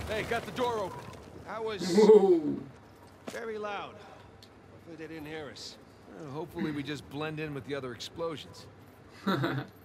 Hey, got the door open. That was Whoa. very loud. Hopefully they didn't hear us. Hopefully we just blend in with the other explosions.